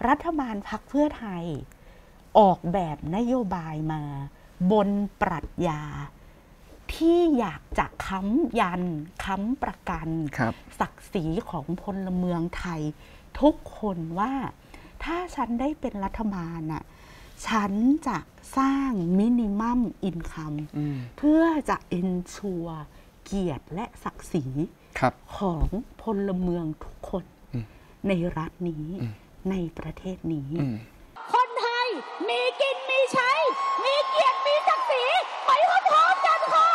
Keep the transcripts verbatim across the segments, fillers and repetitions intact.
รัฐบาลพรรคเพื่อไทยออกแบบนโยบายมาบนปรัชญาที่อยากจะค้ำยันค้ำประกันศักดิ์ศรีของพลเมืองไทยทุกคนว่าถ้าฉันได้เป็นรัฐบาลน่ะฉันจะสร้างมินิมัมอินคัมเพื่อจะเอนชัวร์เกียรติและศักดิ์ศรีของพลเมืองทุกคนในรัฐนี้ในประเทศนี้คนไทยมีกินมีใช้มีเกียรติมีศักดิ์ศรีไปพร้อมๆกันค่ะ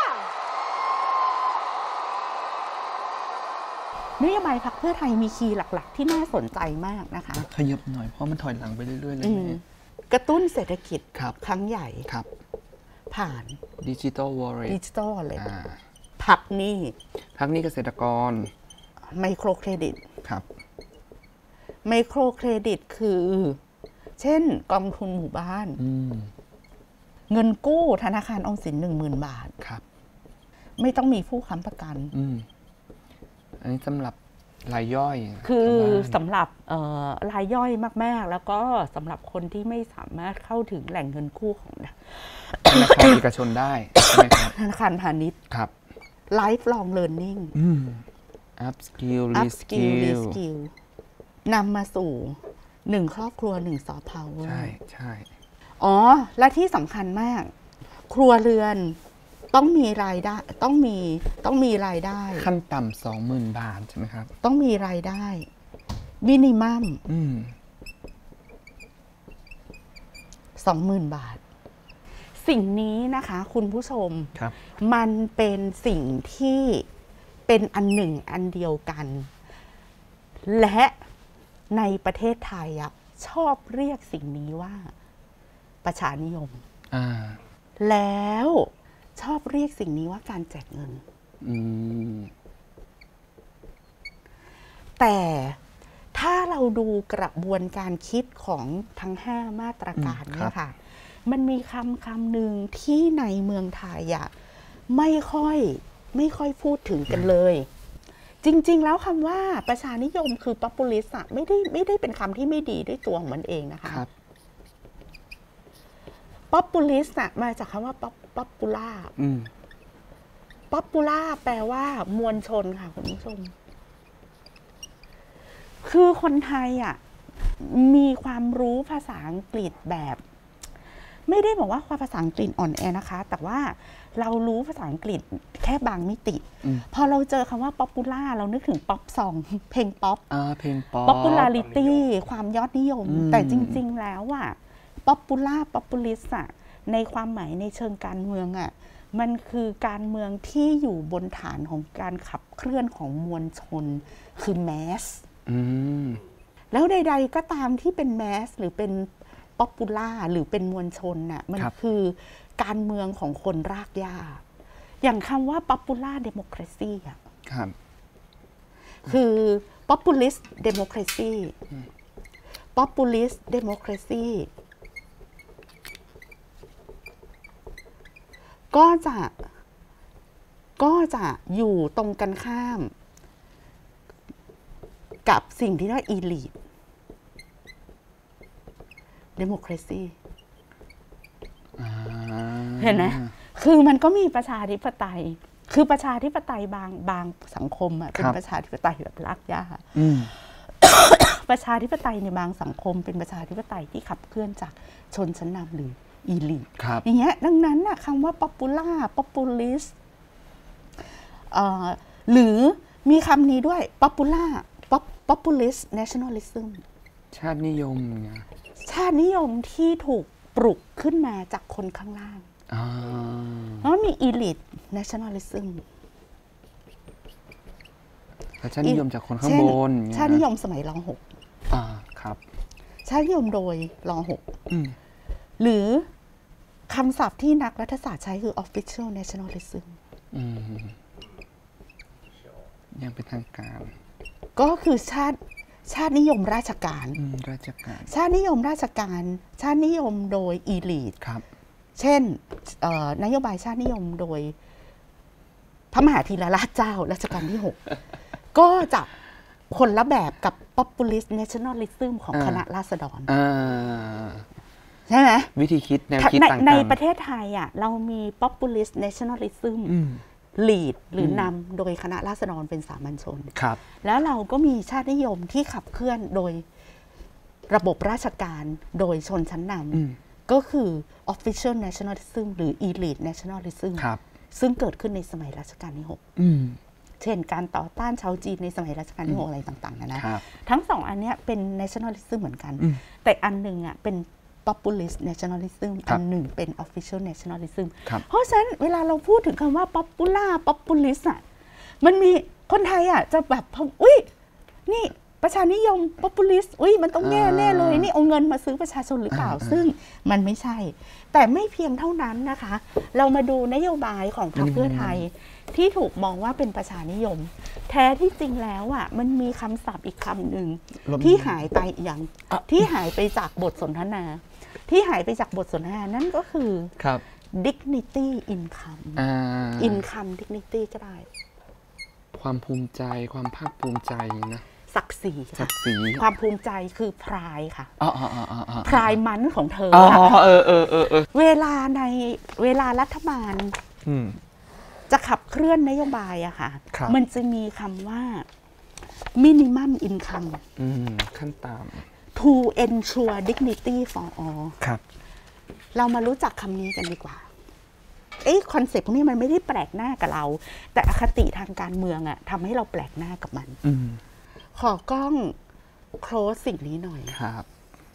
นโยบายพรรคเพื่อไทยมีคีย์หลักๆที่น่าสนใจมากนะคะขยับหน่อยเพราะมันถอยหลังไปเรื่อยๆเลยกระตุ้นเศรษฐกิจครั้งใหญ่ผ่านดิจิทัลวอลเล็ตดิจิทัลวอลเล็ตพักหนี้พักหนี้เกษตรกรไมโครเครดิตครับไมโครเครดิตคือเช่นกองทุนหมู่บ้านเงินกู้ธนาคารออมสินหนึ่งหมื่นบาทครับไม่ต้องมีผู้ค้ำประกันอันนี้สำหรับรายย่อยคือสำหรับรายย่อยมากๆแล้วก็สำหรับคนที่ไม่สามารถเข้าถึงแหล่งเงินกู้ของธนาคารเอกชนได้ใช่ไหมครับธนาคารพาณิชย์ครับ lifelong learning up skill re skill นำมาสู่หนึ่งครอบครัวหนึ่งซอฟต์พาวเวอร์ใช่ใช่อ๋อและที่สำคัญมากครัวเรือนต้องมีรายได้ต้องมีต้องมีรายได้ขั้นต่ำสองหมื่นบาทใช่ไหมครับต้องมีรายได้มินิมัมสองหมื่นบาทสิ่งนี้นะคะคุณผู้ชมมันเป็นสิ่งที่เป็นอันหนึ่งอันเดียวกันและในประเทศไทยอะชอบเรียกสิ่งนี้ว่าประชานิยมแล้วชอบเรียกสิ่งนี้ว่าการแจกเงินแต่ถ้าเราดูกระบวนการคิดของทั้งห้ามาตรการเนี่ยค่ะมันมีคำคำหนึ่งที่ในเมืองไทยอะไม่ค่อยไม่ค่อยพูดถึงกันเลยจริงๆแล้วคำว่าประชานิยมคือ populist อะไม่ได้ไม่ได้เป็นคำที่ไม่ดีด้วยตัวของมันเองนะคะ populist อะมาจากคำว่า popular popular แปลว่ามวลชนค่ะคุณผู้ชมคือคนไทยอะมีความรู้ภาษาอังกฤษแบบไม่ได้บอกว่าความภาษาอังกฤษอ่อนแอนะคะแต่ว่าเรารู้ภาษาอังกฤษแค่บางมิติพอเราเจอคำว่า popular เรานึกถึงป๊อปซองเพลงป๊อปเพลงป๊อป popularity ความยอดนิยมแต่จริงๆแล้วอะ popular populist อะในความหมายในเชิงการเมืองอะมันคือการเมืองที่อยู่บนฐานของการขับเคลื่อนของมวลชนคือ mass แล้วใดๆก็ตามที่เป็น mass หรือเป็นป๊อปปูล่าหรือเป็นมวลชนน่ะมันคือการเมืองของคนรากหญ้าอย่างคำว่าป๊อปปูล่าเดโมแครซีอ่ะคือป๊อปปูลิสต์เดโมแครซีป๊อปปูลิสต์เดโมแครซีก็จะก็จะอยู่ตรงกันข้ามกับสิ่งที่เรียกว่าอีลีทdemocracy เห็นไหมคือมันก็มีประชาธิปไตยคือประชาธิปไตยบางบางสังคมอ่ะเป็นประชาธิปไตยแบบรากหญ้าประชาธิปไตยในบางสังคมเป็นประชาธิปไตยที่ขับเคลื่อนจากชนชั้นนำหรืออีลิทอย่างเงี้ยดังนั้นน่ะคำว่า popular populist หรือมีคำนี้ด้วย popular populist nationalism ชาตินิยมไงชาตินิยมที่ถูกปลุกขึ้นมาจากคนข้างล่างแล้วมี elite nationalism ชาตินิยมจากคนข้างบนชาตินิยมสมัยร.หกอ่าครับชาตินิยมโดยร.หกหรือคำศัพท์ที่นักรัฐศาสตร์ใช้คือ official nationalism ยังเป็นทางการก็คือชาติชาตินิยมราชการราชการชาตินิยมราชการชาตินิยมโดยอีลีทครับเช่นนโยบายชาตินิยมโดยพระมหาธีรราชเจ้ารัชกาลที่หกก็จะคนละแบบกับ populist nationalism ของคณะราษฎรใช่ไหมวิธีคิดแนวคิดต่างๆในประเทศไทยอ่ะเรามี populist nationalism lead หรือนำโดยคณะราษฎรเป็นสามัญชนแล้วเราก็มีชาตินิยมที่ขับเคลื่อนโดยระบบราชการโดยชนชั้นนำก็คือ official nationalism หรือ elite nationalism ซึ่งเกิดขึ้นในสมัยรัชกาลที่หกเช่นการต่อต้านชาวจีนในสมัยรัชกาลที่หกอะไรต่างๆนะนะทั้งสองอันนี้เป็น nationalism เหมือนกันแต่อันหนึ่งอ่ะเป็น populist nationalism อันหนึ่งเป็น official nationalism เพราะฉะนั้นเวลาเราพูดถึงคำว่า popular populist อ่ะมันมีคนไทยอ่ะจะแบบอุ้ยนี่ประชานิยม populist อุ้ยมันต้องแย่แน่เลยนี่เอาเงินมาซื้อประชาชนหรือเปล่าซึ่งมันไม่ใช่แต่ไม่เพียงเท่านั้นนะคะเรามาดูนโยบายของพรรคเพื่อไทยที่ถูกมองว่าเป็นประชานิยมแท้ที่จริงแล้วอ่ะมันมีคำศัพท์อีกคำหนึ่งที่หายไปอย่างที่หายไปจากบทสนทนาที่หายไปจากบทสนทนานั่นก็คือ dignity income income dignity ก็ได้ความภูมิใจความภาคภูมิใจนะศักดิ์ศรีศักดิ์ศรีความภูมิใจคือพรายค่ะพรายมันของเธอเออเออเออเออเวลาในเวลารัฐบาลจะขับเคลื่อนนโยบายอะค่ะมันจะมีคำว่า minimum income ขั้นต่ำ to ensure dignity for all ครับเรามารู้จักคำนี้กันดีกว่าไอ้คอนเซ็ปต์พวกนี้มันไม่ได้แปลกหน้ากับเราแต่อคติทางการเมืองอะทำให้เราแปลกหน้ากับมันขอกล้องโคลสสิ่งนี้หน่อยครับ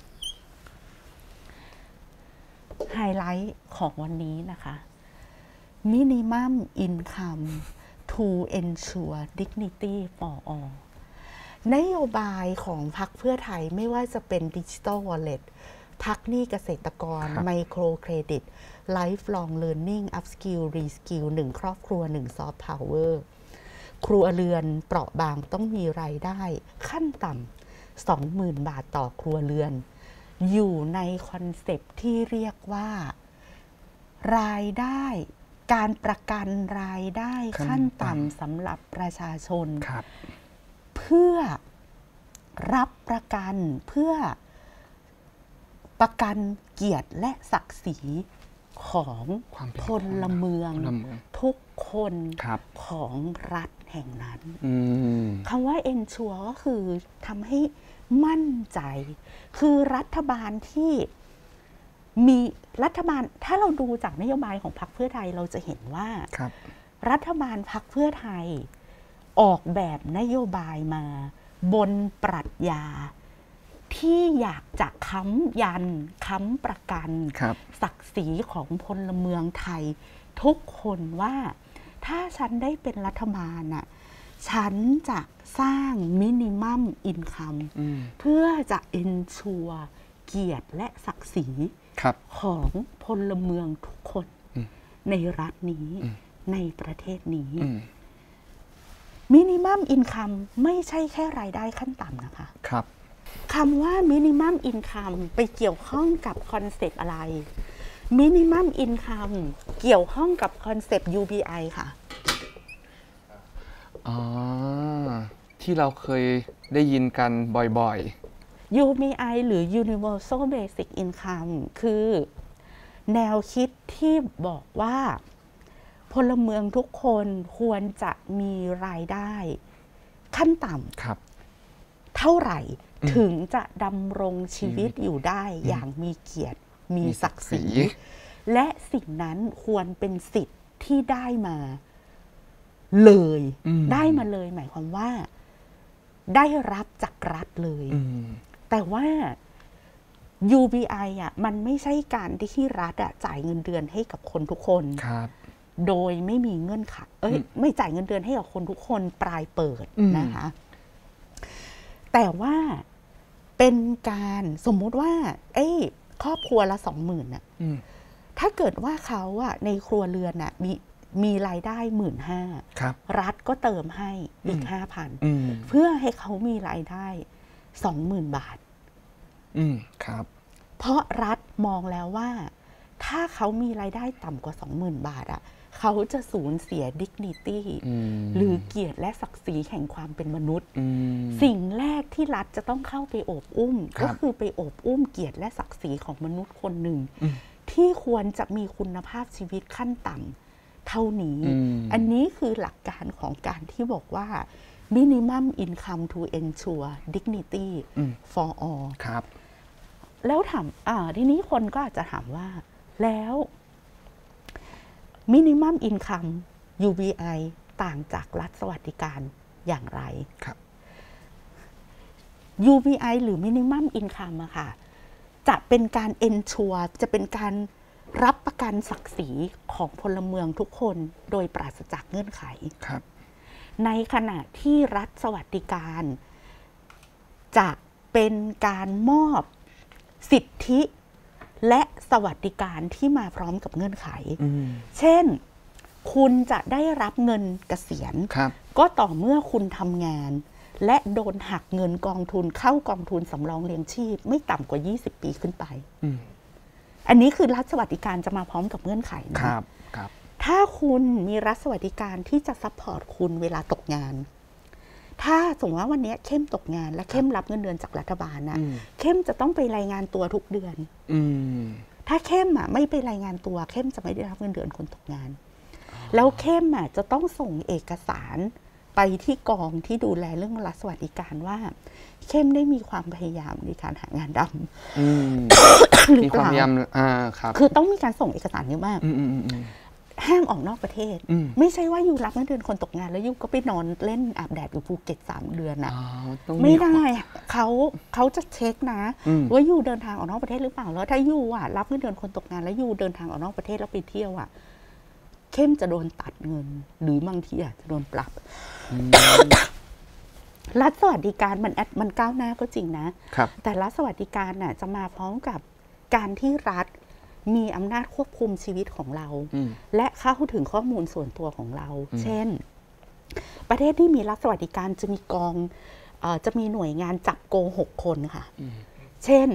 ไฮไลท์ของวันนี้นะคะ minimum income to ensure dignity for all นโยบายของพรรคเพื่อไทยไม่ว่าจะเป็น Digital Wallet พักหนี้เกษตรกรไมโครเครดิต Lifelong Learning Upskill Reskill หนึ่งครอบครัวหนึ่ง Soft Power ครัวเรือนเปราะบางต้องมีรายได้ขั้นต่ำ สองหมื่น บาทต่อครัวเรือนอยู่ในคอนเซปต์ที่เรียกว่ารายได้การประกันรายได้ขั้นต่ำสำหรับประชาชนเพื่อรับประกันเพื่อประกันเกียรติและศักดิ์ศรีของพลเมืองทุกคนของรัฐแห่งนั้นคำว่า ensure ก็คือทำให้มั่นใจคือรัฐบาลที่มีรัฐบาลถ้าเราดูจากนโยบายของพรรคเพื่อไทยเราจะเห็นว่ารัฐบาลพรรคเพื่อไทยออกแบบนโยบายมาบนปรัชญาที่อยากจะค้ำยันค้ำประกันศักดิ์ศรีของพลเมืองไทยทุกคนว่าถ้าฉันได้เป็นรัฐบาลน่ะฉันจะสร้างมินิมัมอินคัมเพื่อจะเอนชัวร์เกียรติและศักดิ์ศรีของพลเมืองทุกคนในรัฐนี้ในประเทศนี้มินิมัมอินคัมไม่ใช่แค่รายได้ขั้นต่ำนะคะครับคำว่ามินิมัมอินคัมไปเกี่ยวข้องกับคอนเซปต์อะไรมินิมัมอินคัมเกี่ยวข้องกับคอนเซปต์ ยู บี ไอ ค่ะอ๋อที่เราเคยได้ยินกันบ่อยๆ ยู บี ไอ หรือ Universal Basic Income คือแนวคิดที่บอกว่าพลเมืองทุกคนควรจะมีรายได้ขั้นต่ำเท่าไหร่ถึงจะดำรงชีวิตอยู่ได้อย่างมีเกียรติมีศักดิ์ศรีและสิ่งนั้นควรเป็นสิทธิ์ที่ได้มาเลยได้มาเลยหมายความว่าได้รับจากรัฐเลยแต่ว่า ยู บี ไอ อ่ะมันไม่ใช่การที่รัฐอ่ะจ่ายเงินเดือนให้กับคนทุกคนโดยไม่มีเงื่อนไขเอ้ยไม่จ่ายเงินเดือนให้กับคนทุกคนปลายเปิดนะคะแต่ว่าเป็นการสมมุติว่าไอ้ครอบครัวละสองหมื่นน่ะถ้าเกิดว่าเขาอ่ะในครัวเรือนน่ะมีมีรายได้หมื่นห้ารัฐก็เติมให้อีกห้าพันเพื่อให้เขามีรายได้สองหมื่นบาทครับเพราะรัฐมองแล้วว่าถ้าเขามีรายได้ต่ำกว่าสองหมื่นบาทอ่ะเขาจะสูญเสีย dignity หรือเกียรติและศักดิ์ศรีแห่งความเป็นมนุษย์สิ่งแรกที่รัฐจะต้องเข้าไปโอบอุ้มก็คือไปโอบอุ้มเกียรติและศักดิ์ศรีของมนุษย์คนหนึ่งที่ควรจะมีคุณภาพชีวิตขั้นต่ำเท่านี้อันนี้คือหลักการของการที่บอกว่า minimum income to ensure dignity for all ครับแล้วถามอ่าทีนี้คนก็อาจจะถามว่าแล้ว minimum income ยู บี ไอ ต่างจากรัฐสวัสดิการอย่างไรครับยู บี ไอ หรือ minimum income อะค่ะจะเป็นการ ensure จะเป็นการรับประกันศักดิ์ศรีของพลเมืองทุกคนโดยปราศจากเงื่อนไขครับในขณะที่รัฐสวัสดิการจะเป็นการมอบสิทธิและสวัสดิการที่มาพร้อมกับเงื่อนไขเช่นคุณจะได้รับเงินเกษียณก็ต่อเมื่อคุณทำงานและโดนหักเงินกองทุนเข้ากองทุนสำรองเลี้ยงชีพไม่ต่ำกว่ายี่สิบปีขึ้นไปอันนี้คือรัฐสวัสดิการจะมาพร้อมกับเงื่อนไขนะครับครับถ้าคุณมีรัฐสวัสดิการที่จะซัพพอร์ตคุณเวลาตกงานถ้าสมมติว่าวันนี้เข้มตกงานและเข้มรับเงินเดือนจากรัฐบาลนะเข้มจะต้องไปรายงานตัวทุกเดือนถ้าเข้มอ่ะไม่ไปรายงานตัวเข้มจะไม่ได้รับเงินเดือนคนตกงานแล้วเข้มอ่ะจะต้องส่งเอกสารไปที่กองที่ดูแลเรื่องรัฐสวัสดิการว่าเข้มได้มีความพยายามในการหางานดำมีความพยายามอ่าครับคือต้องมีการส่งเอกสารเยอะมากห้ามออกนอกประเทศไม่ใช่ว่าอยู่รับเงินเดือนคนตกงานแล้วยูก็ไปนอนเล่นอาบแดดอยู่ภูเก็ตสามเดือนนะไม่ได้เขาเขาจะเช็คนะว่ายูเดินทางออกนอกประเทศหรือเปล่าแล้วถ้ายูอ่ะรับเงินเดือนคนตกงานแล้วยูเดินทางออกนอกประเทศแล้วไปเที่ยวอ่ะเข้มจะโดนตัดเงินหรือบางทีอาจจะโดนปรับรัฐสวัสดิการมันแอดมันก้าวหน้าก็จริงนะแต่รัฐสวัสดิการน่ะจะมาพร้อมกับการที่รัฐมีอำนาจควบคุมชีวิตของเราและเข้าถึงข้อมูลส่วนตัวของเราเช่นประเทศที่มีรัฐสวัสดิการจะมีกองเอ่อจะมีหน่วยงานจับโกงหกคนค่ะเช่น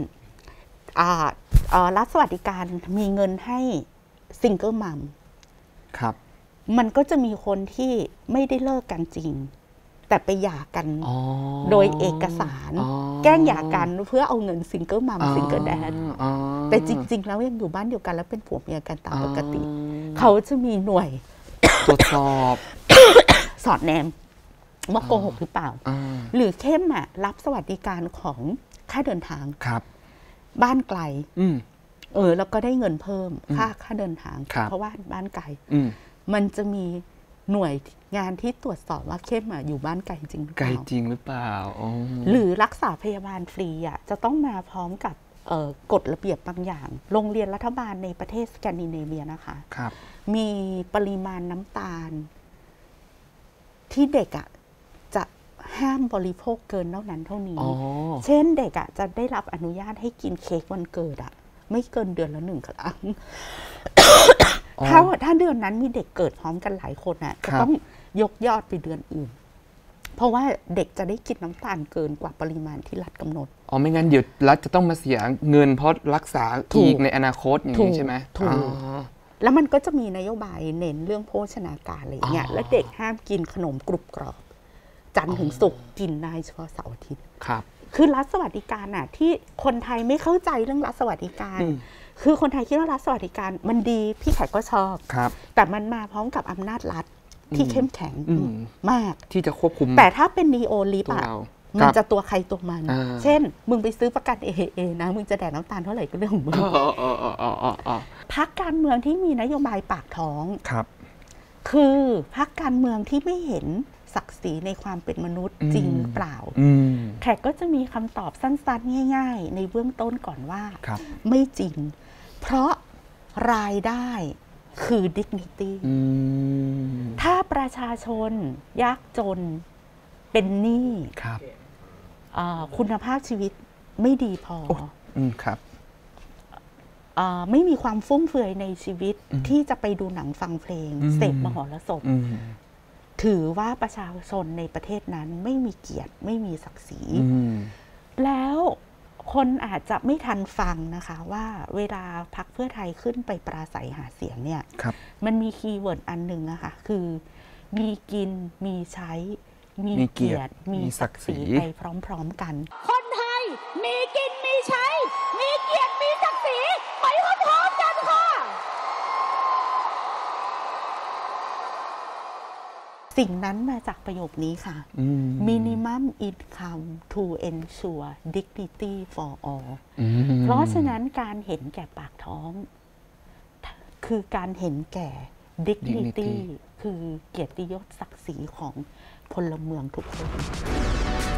รัฐสวัสดิการมีเงินให้ซิงเกิลมัมครับมันก็จะมีคนที่ไม่ได้เลิกกันจริงแต่ไปหย่ากันโดยเอกสารแกล้งหย่ากันเพื่อเอาเงินซิงเกิลมัมซิงเกิลแดดแต่จริงๆแล้วยังอยู่บ้านเดียวกันแล้วเป็นผัวเมียกันตามปกติเขาจะมีหน่วยตรวจสอบสอดแนมว่าโกหกหรือเปล่าหรือเข้มอ่ะรับสวัสดิการของค่าเดินทางครับบ้านไกลเออแล้วก็ได้เงินเพิ่มค่าค่าเดินทางเพราะว่าบ้านไกลมันจะมีหน่วยงานที่ตรวจสอบว่าเข้มอยู่บ้านไกลจริงหรือเปล่าไกลจริงหรือเปล่าหรือรักษาพยาบาลฟรีอ่ะจะต้องมาพร้อมกับกฎระเบียบบางอย่างโรงเรียนรัฐบาลในประเทศสแกนดิเนเวียนะคะครับมีปริมาณน้ำตาลที่เด็กอ่ะจะห้ามบริโภคเกินเท่านั้นเท่านี้เช่นเด็กอ่ะจะได้รับอนุญาตให้กินเค้กวันเกิดอ่ะไม่เกินเดือนละหนึ่งครั้งถ้าถ้าเดือนนั้นมีเด็กเกิดพร้อมกันหลายคนน่ะจะต้องยกยอดไปเดือนอื่นเพราะว่าเด็กจะได้กินน้ำตาลเกินกว่าปริมาณที่รัฐกำหนดอ๋อไม่งั้นเดี๋ยวรัฐจะต้องมาเสียเงินเพราะรักษาอีกในอนาคตอย่างนี้ใช่ไหมถูกแล้วมันก็จะมีนโยบายเน้นเรื่องโภชนาการอะไรเงี้ยและเด็กห้ามกินขนมกรุบกรอบจันทร์ถึงศุกร์กินได้เฉพาะเสาร์อาทิตย์ครับคือรัฐสวัสดิการน่ะที่คนไทยไม่เข้าใจเรื่องรัฐสวัสดิการคือคนไทยคิดว่ารัฐสวัสดิการมันดีพี่แขกก็ชอบแต่มันมาพร้อมกับอำนาจรัฐที่เข้มแข็งมากที่จะควบคุมแต่ถ้าเป็นนีโอลิฟอะมันจะตัวใครตัวมันเช่นมึงไปซื้อประกัน เอ เอ นะมึงจะแดกน้ำตาลเท่าไหร่ก็เรื่องของมึงพรรคการเมืองที่มีนโยบายปากท้องคือพรรคการเมืองที่ไม่เห็นศักดิ์ศรีในความเป็นมนุษย์จริงหรือเปล่าแขกก็จะมีคำตอบสั้นๆง่ายๆในเบื้องต้นก่อนว่าไม่จริงเพราะรายได้คือ dignity ถ้าประชาชนยากจนเป็นหนี้คุณภาพชีวิตไม่ดีพอครับไม่มีความฟุ่มเฟือยในชีวิตที่จะไปดูหนังฟังเพลงเสพมหรสพถือว่าประชาชนในประเทศนั้นไม่มีเกียรติไม่มีศักดิ์ศรีแล้วคนอาจจะไม่ทันฟังนะคะว่าเวลาพรรคเพื่อไทยขึ้นไปปราศัยหาเสียงเนี่ยมันมีคีย์เวิร์ดอันหนึ่งนะคะคือมีกินมีใช้มีเกียรติมีศักดิ์ศรีไปพร้อมๆกันคนไทยมีกินมีใช้มีเกียรติมีศักดิ์ศรีไปพร้อมๆกันค่ะสิ่งนั้นมาจากประโยคนี้ค่ะ minimum income to ensure dignity for all เพราะฉะนั้นการเห็นแก่ปากท้องคือการเห็นแก่ dignity คือเกียรติยศศักดิ์ศรีของพลเมืองทุกคน